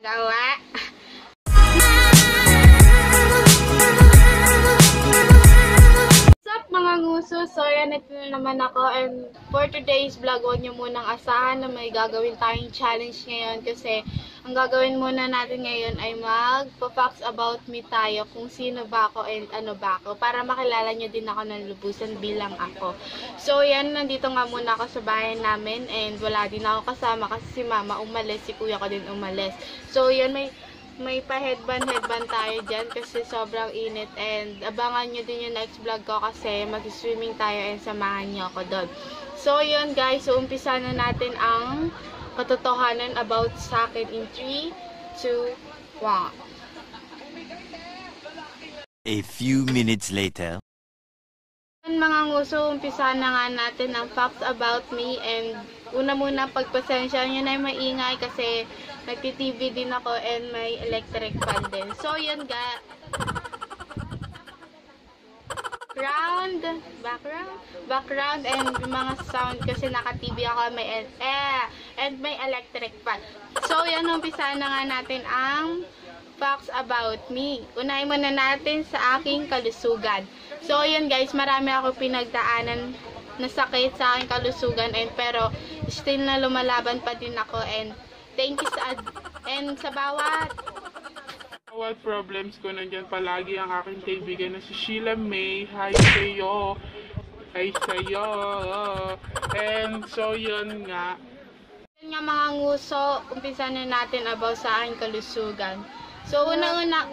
Gawa. What's up mga nguso? So yan, ito na naman ako, and for today's vlog, huwag nyo munang asahan na may gagawin tayong challenge ngayon kasi ang gagawin muna natin ngayon ay magpa-facts about me tayo, kung sino ba ako and ano ba ako, para makilala nyo din ako ng lubusan bilang ako. So yan, nandito nga muna ako sa bahay namin and wala din ako kasama kasi si mama umalis, si kuya ko din umalis. So yan, may pa-headband tayo dyan kasi sobrang init, and abangan nyo din yung next vlog ko kasi mag-swimming tayo and samahan nyo ako doon. So yun guys, so umpisa na natin ang katotohanan about sa akin in 3, 2, 1. A few minutes later. Mga nguso, umpisa na nga natin ang facts about me, and una muna pagpasensya nyo na maingay kasi nagti-TV din ako and may electric fan din. So yun ga, background and mga sound kasi naka-TV ako, may and may electric fan. So yan, umpisa na nga natin ang facts about me. Unahin muna natin sa aking kalusugan. So yun guys, marami ako pinagdaanan na sakit sa aking kalusugan, and pero still na lumalaban pa din ako, and thank you sa bawat problems ko, nandyan palagi ang aking kaibigan na si Sheila May. Hi sa'yo. Hi sa'yo. And so yun nga. Yun nga mga nguso, umpisa na natin about sa aking kalusugan. So unang-una,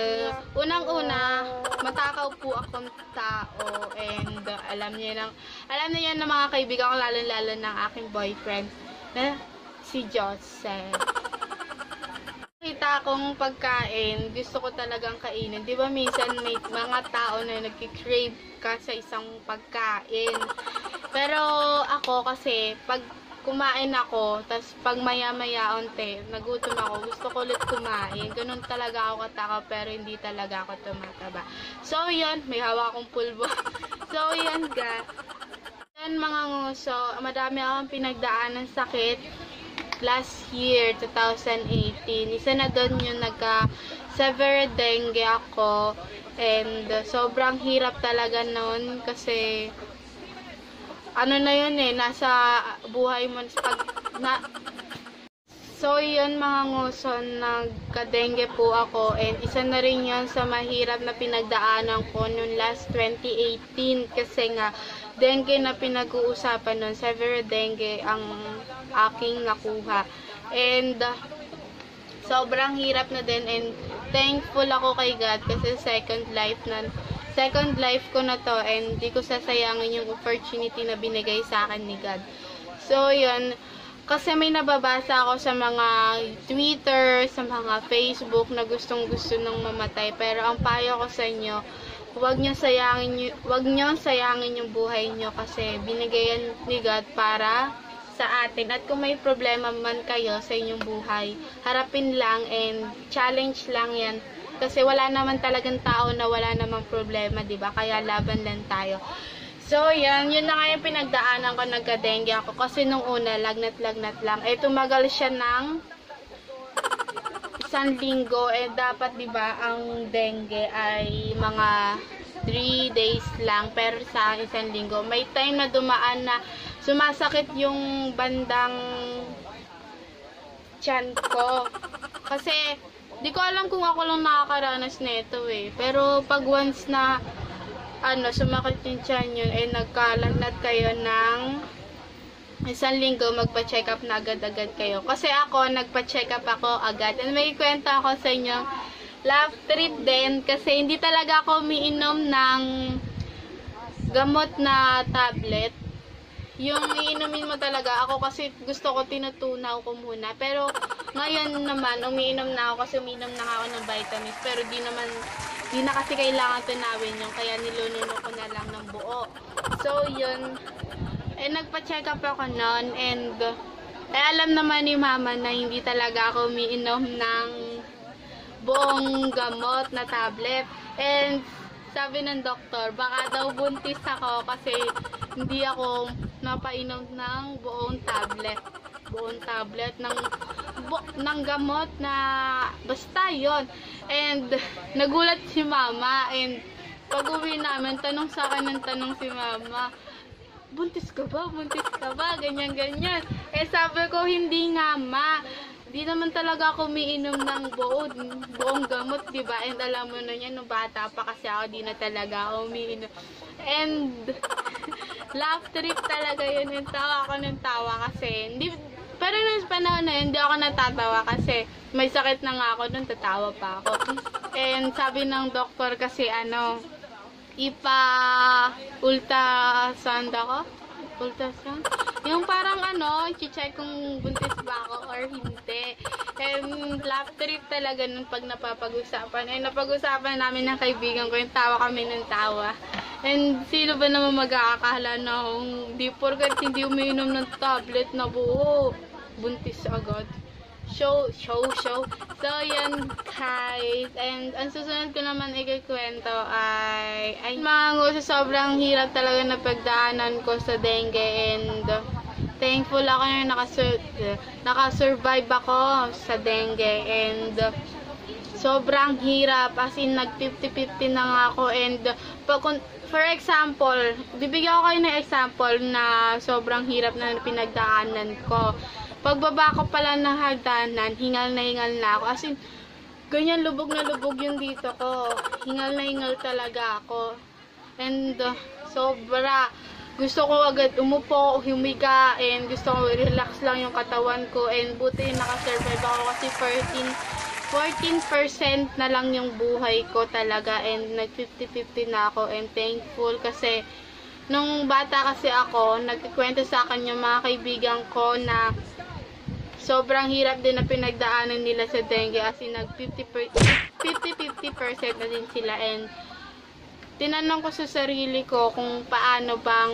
matakaw po akong tao, and alam niyo ng mga kaibigan ko, lalo ng aking boyfriend na si Joseph. Kita akong pagkain, gusto ko talagang kainin. Di ba minsan may mga tao na nagki-crave ka sa isang pagkain. Pero ako kasi, pag kumain ako, tas pag maya-maya onte, nagutom ako, gusto ko ulit kumain. Ganun talaga ako katakaw, pero hindi talaga ako tumataba. So yun, may hawak akong pulbo. So yun ga. Yan mga nguso, madami akong pinagdaan ng sakit. Last year, 2018, isa na doon yung nagka-severe dengue ako, and sobrang hirap talaga noon kasi ano na yun nasa buhay mo so yun mga nguso, nagka-dengue po ako, and isa na rin yun sa mahirap na pinagdaanan ko noon last 2018 kasi nga dengue na pinag-uusapan nun, severe dengue ang aking nakuha. And sobrang hirap na din, and thankful ako kay God kasi second life ko na to, and di ko sasayangin yung opportunity na binigay sa akin ni God. So yun, kasi may nababasa ako sa mga Twitter, sa mga Facebook na gustong-gusto nang mamatay, pero ang payo ko sa inyo, huwag nyo sayangin yung buhay nyo kasi binigayan ni God para sa atin. At kung may problema man kayo sa inyong buhay, harapin lang and challenge lang yan. Kasi wala naman talagang tao na wala namang problema, diba? Kaya laban lang tayo. So, yun na nga yung pinagdaanan ko, nagka-dengue ako. Kasi nung una, lagnat-lagnat lang. Eh, tumagal siya ng 1 linggo, eh dapat 'di ba ang dengue ay mga 3 days lang, pero sa 1 linggo may time na dumaan na sumasakit yung bandang tiyan ko. Kasi di ko alam kung ako lang nakakaranas nito pero pag once na sumakit yung tiyan yun, nagkalagnat kayo ng 1 linggo, magpa-check up na agad-agad kayo. Kasi ako, nagpa-check up ako agad. And may kwento ako sa inyo, love trip din, kasi hindi talaga ako umiinom ng gamot na tablet. Yung iinumin mo talaga, ako kasi gusto ko, tinutunaw ko muna. Pero ngayon naman, umiinom na ako kasi umiinom na ako ng vitamins. Pero di na kasi kailangan tunawin yung, kaya nilununo ko na lang ng buo. So, yun. Nagpa-check up ako noon, and alam naman ni mama na hindi talaga ako umiinom ng buong gamot na tablet. And sabi ng doktor, baka daw buntis ako kasi hindi ako napainom ng buong tablet ng ng gamot na basta yon. And nagulat si mama, and pag-uwi namin, tanong sa akin ng tanong si mama, buntis ka ba? Buntis ka ba? Ganyan, ganyan. Eh sabi ko, hindi nga ma. Di naman talaga ako umiinom ng buong gamot, di ba? And alam mo na yan, nung bata pa kasi ako, di na talaga ako umiinom. And laugh trip talaga yun. And tawa ako ng tawa kasi, pero nung panahon na yun, hindi ako natatawa kasi may sakit na nga ako, nung tatawa pa ako. And sabi ng doktor kasi ultrasound ako? Ultrasound? Yung parang i-check kung buntis ba ako or hindi. And laugh trip talaga nun pag napapag-usapan. And napag-usapan namin ng kaibigan ko, yung tawa kami ng tawa. And sino ba naman mag-aakala na hindi porkat hindi umiinom ng tablet na buo, buntis agad. Show. So, yan guys. And ang susunod ko naman ikikwento ay mga nguso, sobrang hirap talaga na pagdaanan ko sa dengue. And thankful ako na nakasurvive ako sa dengue. And sobrang hirap. As in, nag-50-50 na nga ako. And for example, bibigyan ko kayo ng example na sobrang hirap na pinagdaanan ko. Pagbaba ko pala ng hagdanan, hingal na ako. As in, ganyan lubog na lubog yung dito ko. Hingal na hingal talaga ako. And sobra. Gusto ko agad umupo, humiga, and gusto ko relax lang yung katawan ko. And buti nakasurvive ako kasi 14% na lang yung buhay ko talaga. And nag-50-50 na ako. And thankful kasi nung bata kasi ako, nagkikwento sa akin yung mga kaibigan ko na sobrang hirap din na pinagdaanan nila sa dengue, as in nag-50-50% na din sila. And tinanong ko sa sarili ko kung paano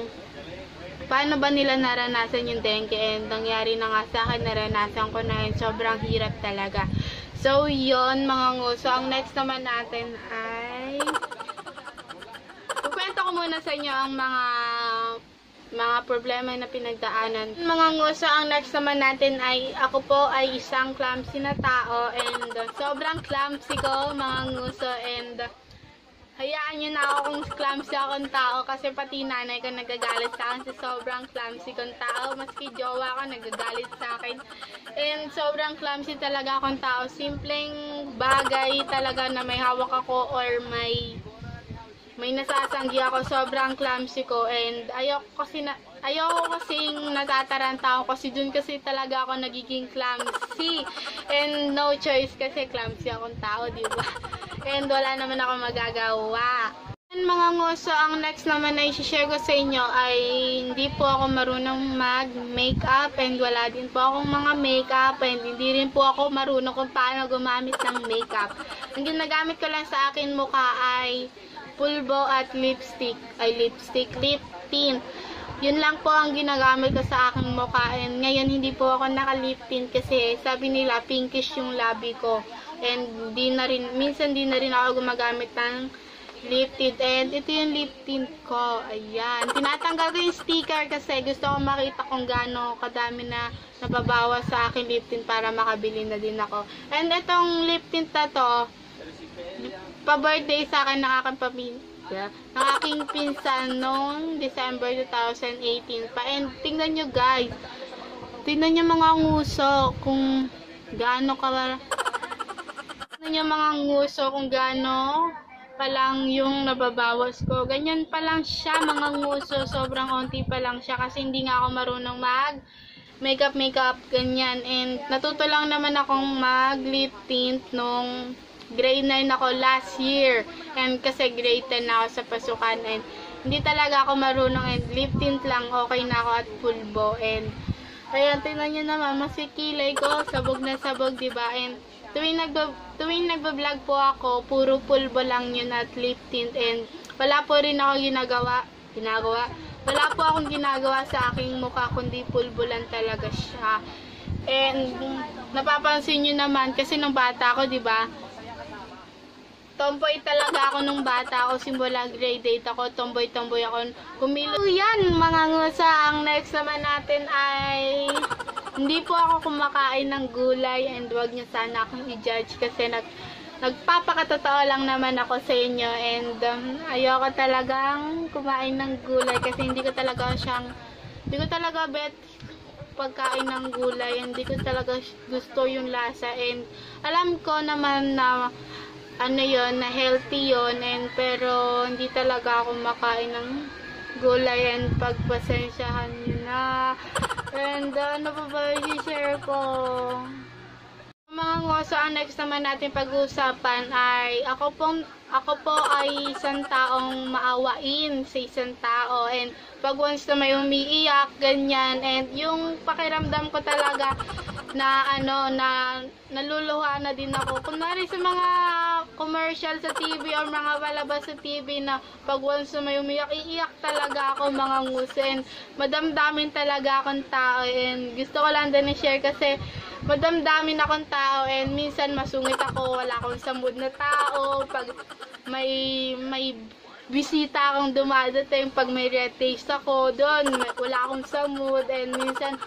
ba nila naranasan yung dengue, and nangyari na nga sa akin, naranasan ko na, and sobrang hirap talaga. So yon mga nguso, ang next naman natin ay kukwento ko muna sa inyo ang mga problema na pinagdaanan. Mga nguso, ang next naman natin ay ako po ay isang clumsy na tao, and sobrang clumsy ko mga nguso. And hayaan nyo na ako kung clumsy akong tao kasi pati nanay ko nagagalit sa akin sa sobrang clumsy kong tao. Maski jowa ko nagagalit sa akin. And sobrang clumsy talaga akong tao. Simpleng bagay talaga na may hawak ako or may nasasanggi ako, sobrang clumsy ko. And ayoko kasing natataranta ako kasi dun kasi talaga ako nagiging clumsy. And no choice kasi clumsy akong tao, diba? And wala naman ako magagawa. And mga nguso, ang next naman na i-share ko sa inyo ay hindi po ako marunong mag-makeup, and wala din po akong mga makeup, and hindi rin po ako marunong kung paano gumamit ng makeup. Ang ginagamit ko lang sa akin mukha ay pulbo at lip tint. Yun lang po ang ginagamit ko sa aking mukha. And ngayon hindi po ako naka-lip tint kasi sabi nila pinkish yung labi ko. And minsan di na rin ako gumagamit ng lip tint. And ito yung lip tint ko. Ayan. Tinatanggal ko yung sticker kasi gusto ko makita kung gaano kadami na nababawas sa aking lip tint para makabili na din ako. And itong lip tint na to, pa-birthday sa akin ng aking pinsan noong December 2018 pa. And tingnan nyo guys, tingnan nyo mga nguso kung gaano pa lang yung nababawas ko. Ganyan pa lang siya mga nguso, sobrang onti pa lang siya kasi hindi nga ako marunong mag makeup ganyan. And natuto lang naman akong mag lip tint nung grade 9 ako last year. And kasi grade 10 na ako sa pasukan. And hindi talaga ako marunong. And lip tint lang, okay na ako at pulbo. And ayan, tingnan nyo naman, masikilay ko, sabog na sabog, diba? And tuwing nagbablog po ako, puro pulbo lang yun at lip tint. And wala po rin ako wala po akong ginagawa sa aking mukha, kundi pulbo lang talaga siya. And napapansin nyo naman, kasi nung bata ako, diba? Tomboy talaga ako nung bata ako, simula grade 8 ako, tomboy ako. Kumilo yan mga ngusa. Ang next naman natin ay Hindi po ako kumakain ng gulay and wag niyo sana akong i-judge kasi nagpapakatotoo lang naman ako sa inyo and ayoko talagang kumain ng gulay kasi hindi ko talaga bet pagkain ng gulay, hindi ko talaga gusto yung lasa and alam ko naman na ano yon, na healthy yon, and pero hindi talaga ako makain ng gulay and pagpasensyahan nyo na. And ano pa ba i-share ko? Mga ngoso, ang next naman natin pag-uusapan ay ako po ay isang taong maawain sa isang tao and pag once na may umiiyak, ganyan, and yung pakiramdam ko talaga na naluluha na din ako. Kunwari sa mga commercial sa TV or mga palabas sa TV na pag once na may umiiyak, iiyak talaga ako mga nguso and madamdamin talaga akong tao and gusto ko lang din i-share kasi madamdamin akong tao and minsan masungit ako, wala akong sa mood na tao, pag may bisita akong dumadating, pag may red taste ako doon, wala akong sa mood and minsan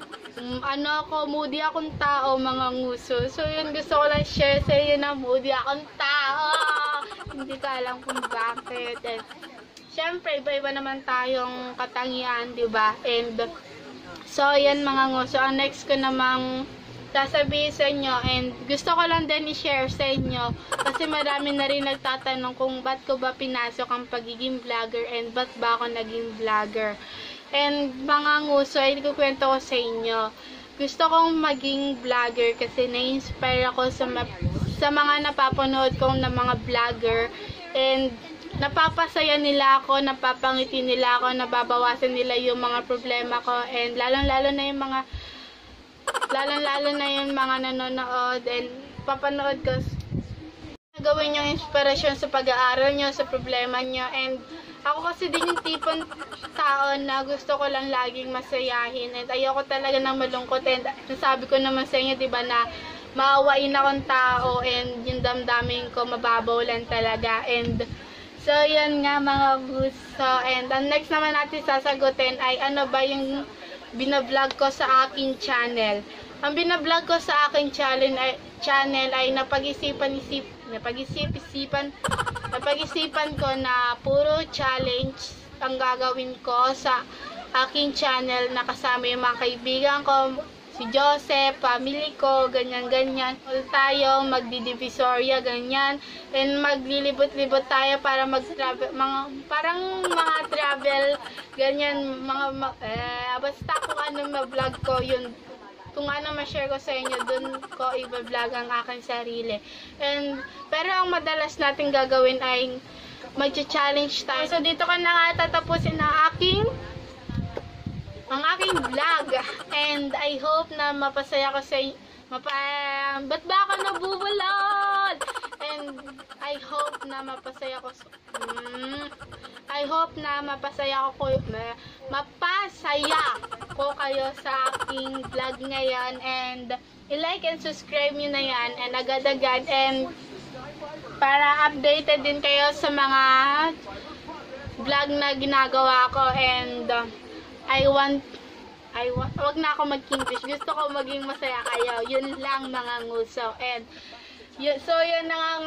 moody akong tao mga nguso. So yun, gusto ko lang share sa inyo na moody akong tao. Hindi ko alam kung bakit. And syempre, iba-iba naman tayong katangian, di ba? And so yan mga nguso, ang next ko namang sasabihin sa inyo and gusto ko lang din i-share sa inyo kasi marami na rin nagtatanong kung ba't ko ba pinasok ang pagiging vlogger and ba't ba ako naging vlogger. And mga nguso, ay kukwento ko sa inyo. Gusto kong maging vlogger kasi na-inspire ako sa mga napapanood kong na mga vlogger and napapasaya nila ako, napapangiti nila ako, nababawasan nila yung mga problema ko and lalong-lalo na yung mga nanonood and papanood ko. Gawin yung inspirasyon sa pag-aaral nyo, sa problema nyo. And ako kasi din yung tipong tao na gusto ko lang laging masayahin and ayoko talaga ng malungkot and nasabi ko naman sa inyo, diba, na maawain akong tao and yung damdamin ko mababaw lang talaga. And so yan nga mga gusto. And ang next naman natin sasagutin ay ano ba yung binablog ko sa aking channel. Ang binablog ko sa aking channel ay napag-isipan ko na puro challenge ang gagawin ko sa aking channel na kasama yung mga kaibigan ko, si Joseph, family ko, ganyan-ganyan. Tayong magdidivisoria, ganyan. And maglilibot-libot tayo para mag-travel, parang mga travel, ganyan, basta kung ano ma-vlog ko, yun. Kung ano ma-share ko sa inyo, dun ko i-vlog ang aking sarili. Pero ang madalas natin gagawin ay mag-challenge tayo. So dito ko na nga tatapusin ang aking vlog. And I hope na mapasaya ko sa inyo. Ba't ba ako nabubulod? And I hope na mapasaya ko kayo sa aking vlog ngayon. And i-like and subscribe nyo na yan. And agad-agad. And para updated din kayo sa mga vlog na ginagawa ko. And wag na ako mag-English. Gusto ko maging masaya kayo. Yun lang mga nguso. And so yun na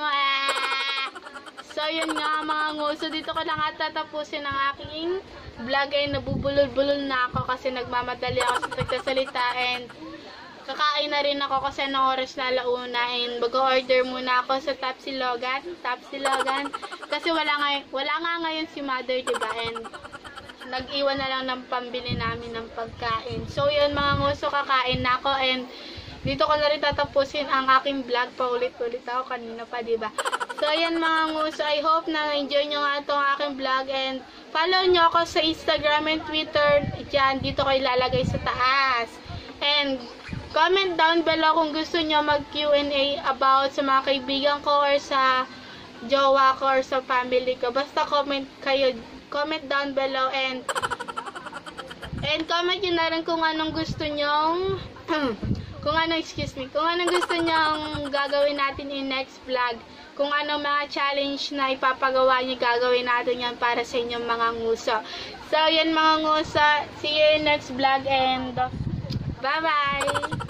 nga mga nguso. Dito ko lang at tatapusin ang aking vlog. Ay nabubulol-bulol na ako kasi nagmamadali ako sa pagsasalita. And kakain na rin ako kasi ng oras na alauna. And mag-order muna ako sa Tapsilogan. Kasi wala nga ngayon si mother, diba? And nag-iwan na lang ng pambili namin ng pagkain. So yun mga nguso, kakain na ako and dito ko na rin tatapusin ang aking vlog. Paulit-ulit ako kanina pa, diba? So yan mga nguso, I hope na enjoy nyo nga itong aking vlog and follow nyo ako sa Instagram and Twitter. Diyan, dito ko ilalagay sa taas. And comment down below kung gusto nyo mag Q&A about sa mga kaibigan ko or sa jowa ko or sa family ko. Basta comment down below and comment nyo na rin kung anong gusto nyong kung anong gusto nyong gagawin natin in next vlog. Kung anong mga challenge na ipapagawa nyo, gagawin natin yan para sa inyong mga nguso. So yan mga nguso, see you in next vlog and Bye-bye!